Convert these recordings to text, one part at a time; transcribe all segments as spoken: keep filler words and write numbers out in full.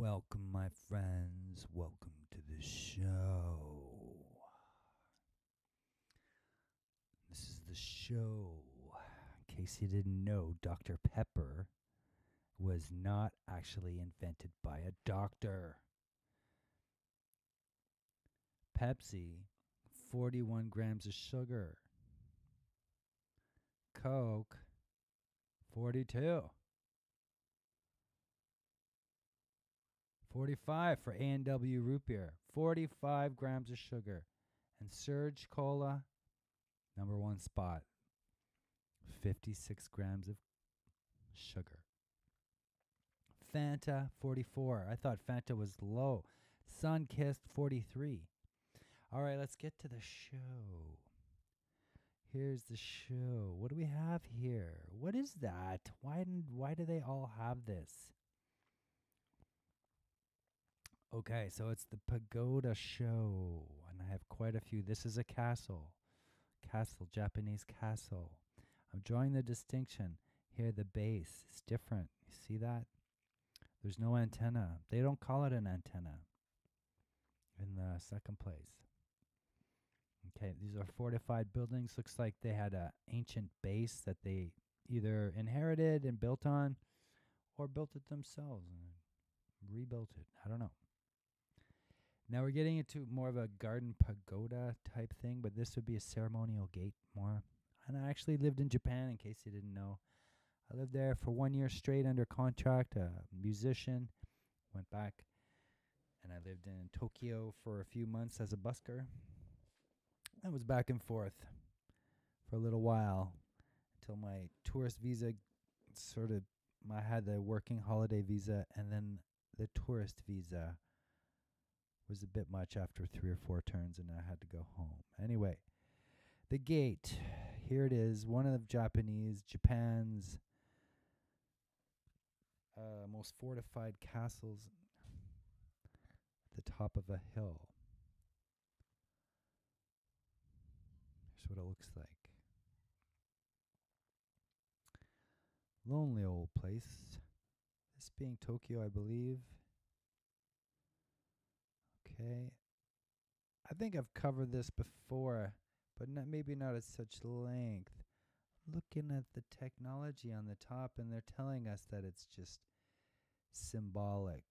Welcome, my friends. Welcome to the show. This is the show. In case you didn't know, Doctor Pepper was not actually invented by a doctor. Pepsi, forty-one grams of sugar. Coke, forty-two. forty-five for A and W root beer. forty-five grams of sugar. And Surge Cola, number one spot. fifty-six grams of sugar. Fanta, forty-four. I thought Fanta was low. Sunkissed, forty-three. All right, let's get to the show. Here's the show. What do we have here? What is that? Why, why do they all have this? Okay, so it's the Pagoda show, and I have quite a few. This is a castle. Castle, Japanese castle. I'm drawing the distinction. Here, the base is different. You see that? There's no antenna. They don't call it an antenna in the second place. Okay, these are fortified buildings. Looks like they had an ancient base that they either inherited and built on or built it themselves and rebuilt it. I don't know. Now we're getting into more of a garden pagoda type thing, but this would be a ceremonial gate more. And I actually lived in Japan, in case you didn't know. I lived there for one year straight under contract, a musician. Went back, and I lived in Tokyo for a few months as a busker. I was back and forth for a little while until my tourist visa sort of, I had the working holiday visa, and then the tourist visa was a bit much after three or four turns, and I had to go home. Anyway, the gate, here it is, one of the Japanese, Japan's uh, most fortified castles at the top of a hill. Here's what it looks like. Lonely old place. This being Tokyo, I believe. Okay. I think I've covered this before, but not, maybe not at such length. Looking at the technology on the top, and they're telling us that it's just symbolic.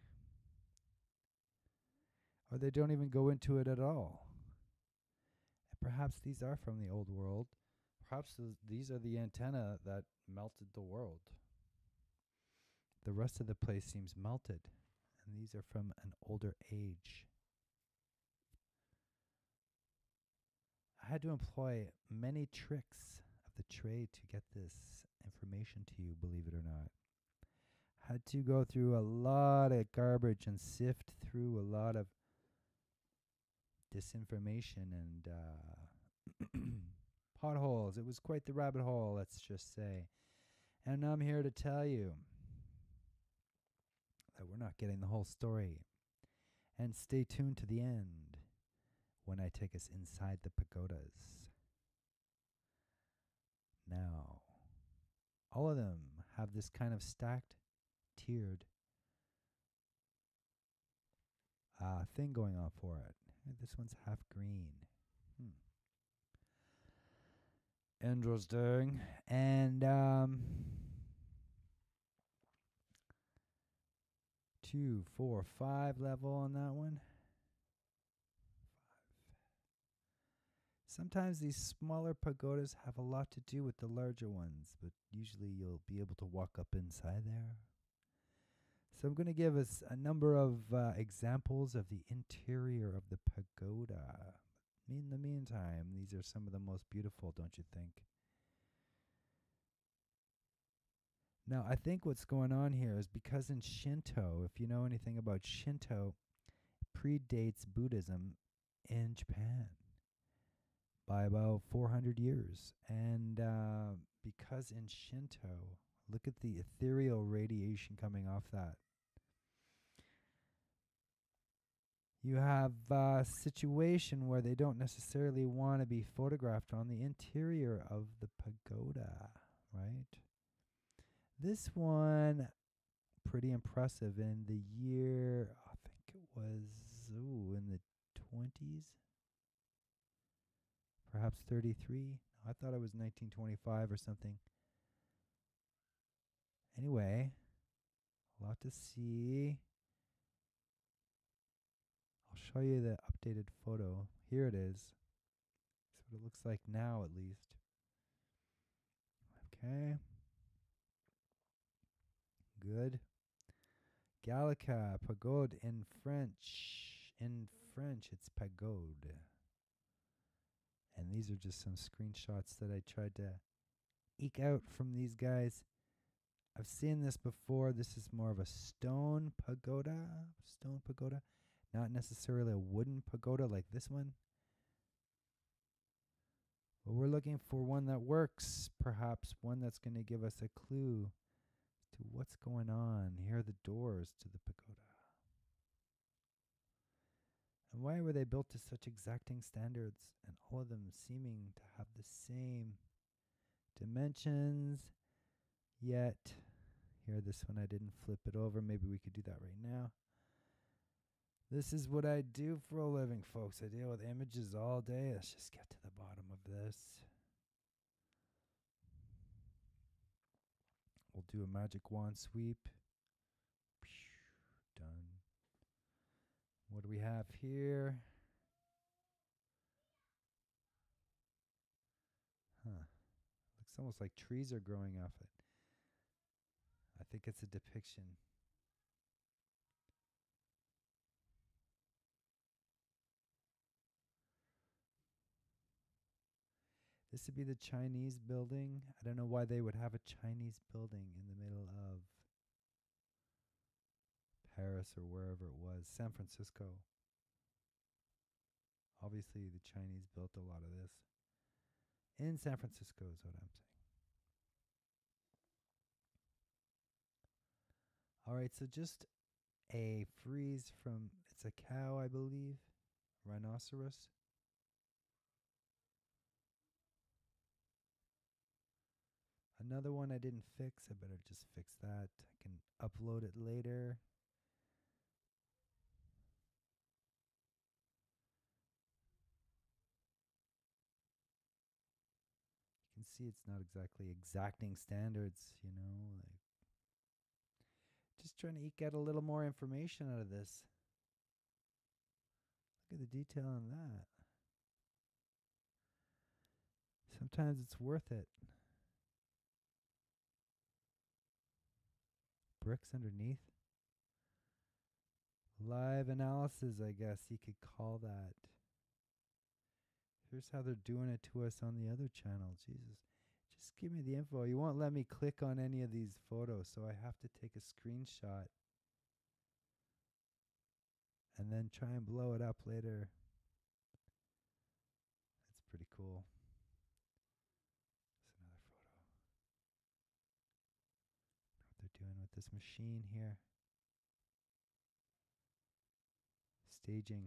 Or they don't even go into it at all. And perhaps these are from the old world. Perhaps th- these are the antenna that melted the world. The rest of the place seems melted, and these are from an older age. I had to employ many tricks of the trade to get this information to you, believe it or not. Had to go through a lot of garbage and sift through a lot of disinformation and uh, potholes. It was quite the rabbit hole, let's just say. And I'm here to tell you that we're not getting the whole story. And stay tuned to the end when I take us inside the pagodas. Now, all of them have this kind of stacked, tiered uh, thing going on for it. This one's half green. Hmm. Interesting. And um, two, four, five level on that one. Sometimes these smaller pagodas have a lot to do with the larger ones, but usually you'll be able to walk up inside there. So I'm going to give us a number of uh, examples of the interior of the pagoda. In the meantime, these are some of the most beautiful, don't you think? Now, I think what's going on here is because in Shinto, if you know anything about Shinto, predates Buddhism in Japan by about four hundred years. And uh, because in Shinto, look at the ethereal radiation coming off that. You have a situation where they don't necessarily want to be photographed on the interior of the pagoda, right? This one pretty impressive. In the year, I think it was, ooh, in the twenties, perhaps thirty-three. I thought it was nineteen twenty-five or something. Anyway, a lot to see. I'll show you the updated photo. Here it is. That's what it looks like now, at least. Okay. Good. Gallica, pagode in French. In French, it's pagode. And these are just some screenshots that I tried to eke out from these guys. I've seen this before. This is more of a stone pagoda. Stone pagoda. Not necessarily a wooden pagoda like this one. But we're looking for one that works. Perhaps one that's going to give us a clue to what's going on. Here are the doors to the pagoda. And why were they built to such exacting standards, and all of them seeming to have the same dimensions? Yet, here, this one I didn't flip it over. Maybe we could do that right now. This is what I do for a living, folks. I deal with images all day. Let's just get to the bottom of this. We'll do a magic wand sweep. Done. What do we have here? Huh. Looks almost like trees are growing off it. I think it's a depiction. This would be the Chinese building. I don't know why they would have a Chinese building in the middle of Paris or wherever it was. San Francisco. Obviously, the Chinese built a lot of this. In San Francisco is what I'm saying. All right, so just a frieze from, it's a cow, I believe. Rhinoceros. Another one I didn't fix. I better just fix that. I can upload it later. You can see it's not exactly exacting standards, you know, like just trying to eke out a little more information out of this. Look at the detail on that. Sometimes it's worth it. Bricks underneath. Live analysis, I guess you could call that. Here's how they're doing it to us on the other channel. Jesus. Just give me the info. You won't let me click on any of these photos, so I have to take a screenshot and then try and blow it up later. That's pretty cool. That's another photo. What they're doing with this machine here. Staging.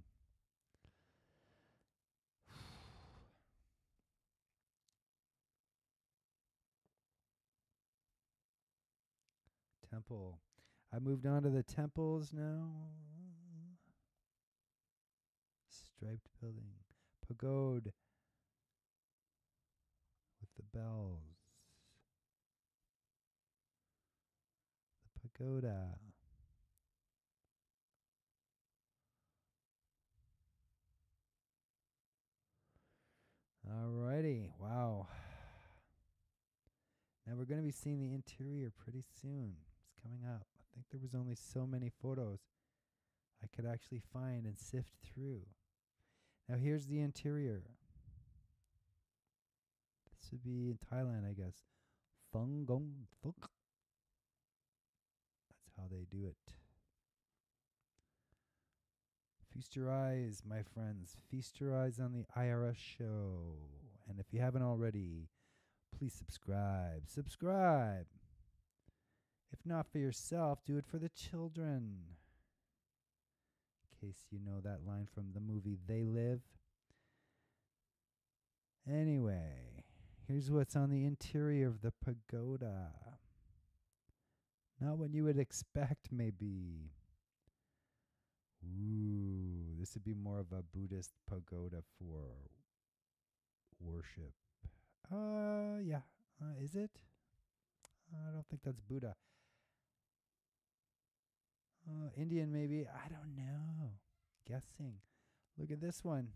Temple. I moved on to the temples now. Striped building. Pagoda. With the bells. The pagoda. Alrighty. Wow. Now we're going to be seeing the interior pretty soon. It's coming up. I think there was only so many photos I could actually find and sift through. Now here's the interior. This would be in Thailand, I guess. Thung Gong Thuk. That's how they do it. Feast your eyes, my friends. Feast your eyes on the I R S show. And if you haven't already, please subscribe. Subscribe. If not for yourself, do it for the children. In case you know that line from the movie They Live. Anyway, here's what's on the interior of the pagoda. Not what you would expect, maybe. Ooh, this would be more of a Buddhist pagoda for worship. Uh, yeah. Uh, is it? I don't think that's Buddha. Uh, Indian, maybe. I don't know. Guessing. Look at this one.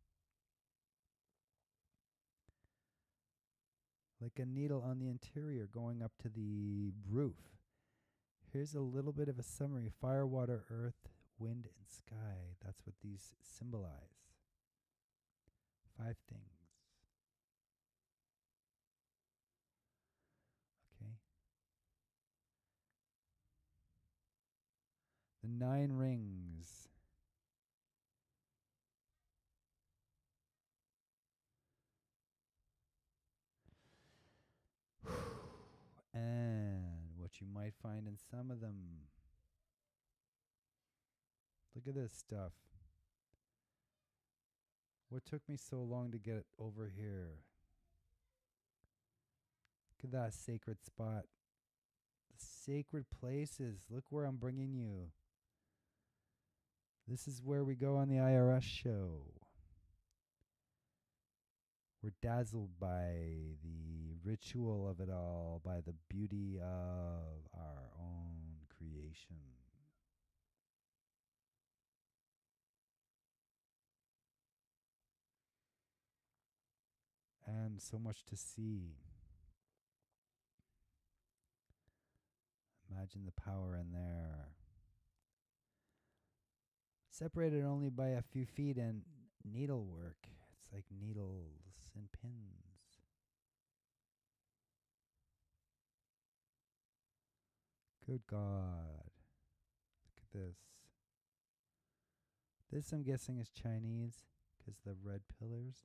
Like a needle on the interior going up to the roof. Here's a little bit of a summary. Fire, water, earth, wind, and sky. That's what these symbolize. Five things. Okay. The nine rings. And what you might find in some of them. Look at this stuff. What took me so long to get over here? Look at that sacred spot. The sacred places. Look where I'm bringing you. This is where we go on the I R S show. We're dazzled by the ritual of it all, by the beauty of our own creation. And so much to see. Imagine the power in there. Separated only by a few feet and needlework. It's like needles and pins. Good God. Look at this. This, I'm guessing, is Chinese because the red pillars.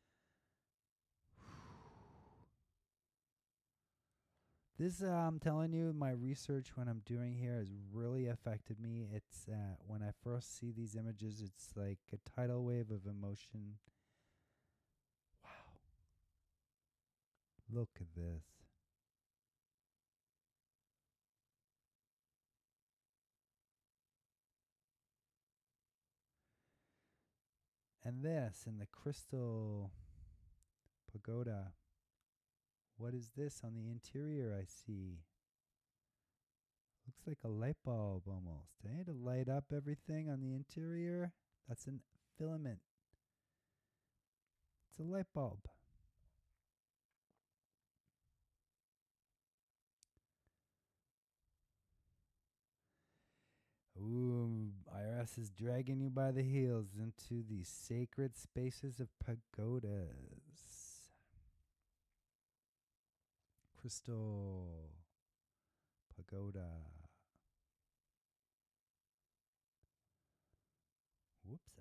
This, uh, I'm telling you, my research when I'm doing here has really affected me. It's uh, when I first see these images, it's like a tidal wave of emotion. Wow. Look at this. And this, and the crystal pagoda. What is this on the interior I see? Looks like a light bulb almost, eh? To light up everything on the interior. That's a filament. It's a light bulb. Ooh, I R S is dragging you by the heels into the sacred spaces of pagodas. Crystal pagoda. Whoops.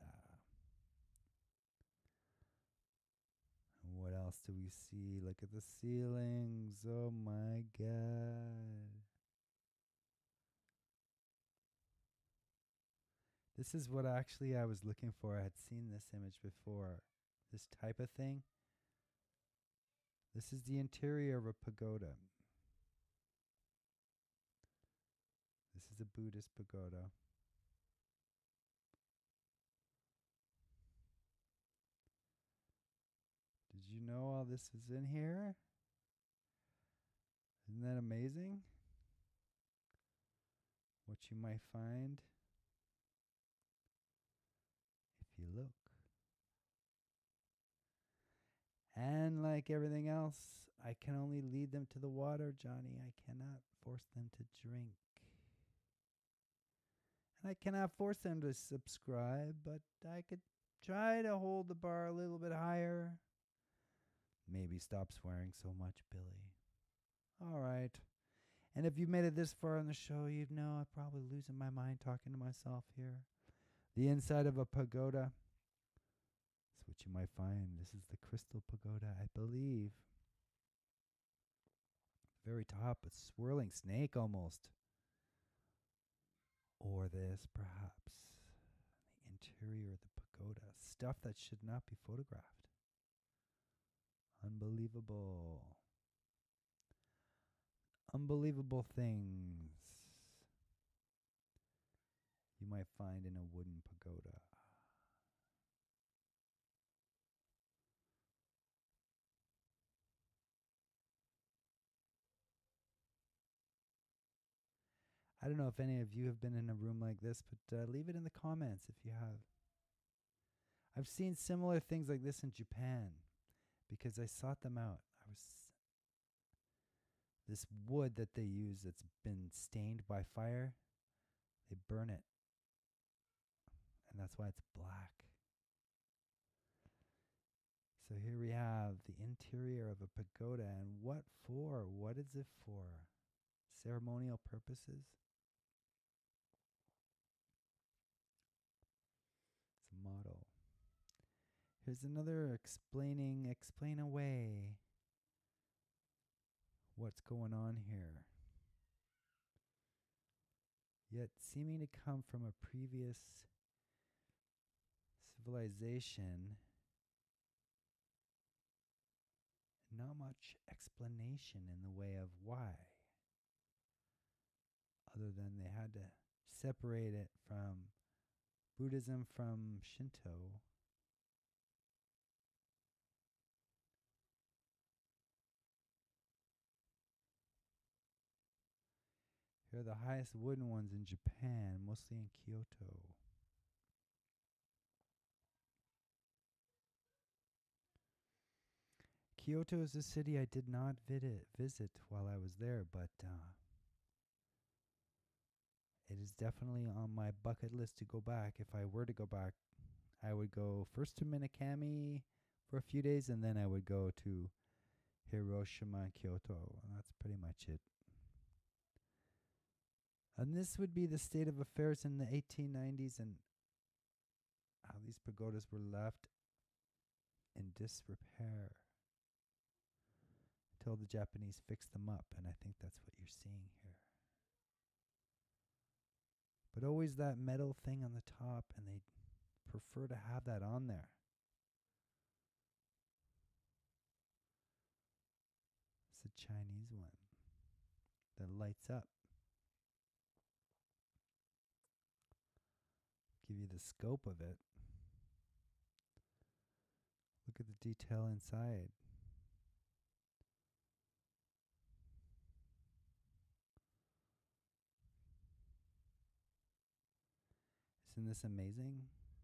What else do we see? Look at the ceilings. Oh my God. This is what actually I was looking for. I had seen this image before. This type of thing. This is the interior of a pagoda. This is a Buddhist pagoda. Did you know all this is in here? Isn't that amazing? What you might find if you look. And like everything else, I can only lead them to the water, Johnny. I cannot force them to drink. And I cannot force them to subscribe, but I could try to hold the bar a little bit higher. Maybe stop swearing so much, Billy. All right. And if you've made it this far in the show, you'd know I'm probably losing my mind talking to myself here. The inside of a pagoda. That's what you might find. This is the crystal pagoda, I believe. Very top, a swirling snake almost. Or this, perhaps. The interior of the pagoda. Stuff that should not be photographed. Unbelievable. Unbelievable things. might find in a wooden pagoda. I don't know if any of you have been in a room like this, but uh, leave it in the comments if you have. I've seen similar things like this in Japan because I sought them out. I was this wood that they use that's been stained by fire, they burn it, and that's why it's black. So here we have the interior of a pagoda, and what for? What is it for? Ceremonial purposes? It's a motto. Here's another explaining, explain away what's going on here. Yet seeming to come from a previous civilization, not much explanation in the way of why, other than they had to separate it from Buddhism from Shinto. Here are the highest wooden ones in Japan, mostly in Kyoto. Kyoto is a city I did not visit, visit while I was there, but uh, it is definitely on my bucket list to go back. If I were to go back, I would go first to Minakami for a few days, and then I would go to Hiroshima and Kyoto. And that's pretty much it. And this would be the state of affairs in the eighteen nineties and how these pagodas were left in disrepair until the Japanese fixed them up. And I think that's what you're seeing here. But always that metal thing on the top, and they prefer to have that on there. It's a Chinese one that lights up. Give you the scope of it. Look at the detail inside. Isn't this amazing?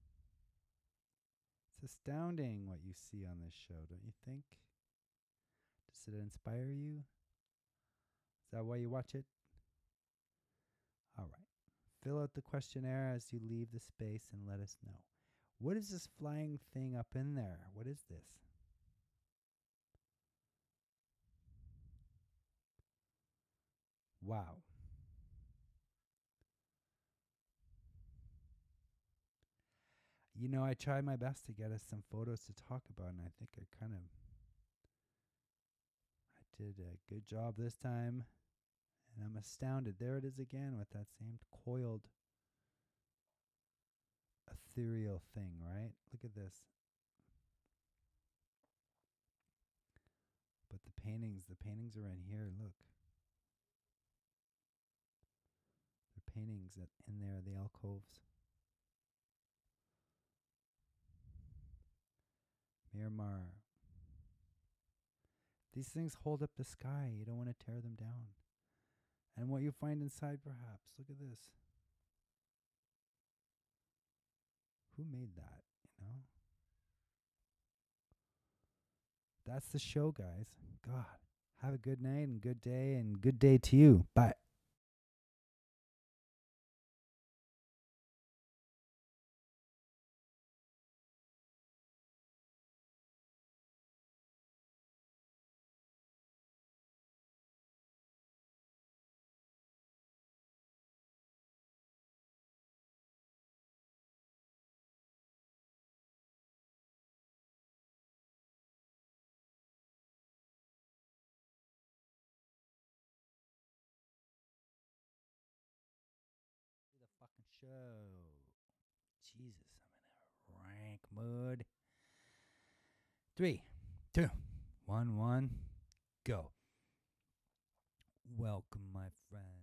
It's astounding what you see on this show, don't you think? Does it inspire you? Is that why you watch it? All right. Fill out the questionnaire as you leave the space and let us know. What is this flying thing up in there? What is this? Wow. You know, I tried my best to get us some photos to talk about, and I think I kind of I did a good job this time. And I'm astounded. There it is again with that same coiled ethereal thing, right? Look at this. But the paintings, the paintings are in here, look. The paintings that in there, the alcoves. Miramar. These things hold up the sky. You don't want to tear them down. And what you find inside, perhaps. Look at this. Who made that, you know? That's the show, guys. God, have a good night and good day and good day to you. Bye. The fucking show. Jesus, I'm in a rank mood. Three, two, one, one, go. Welcome, my friend.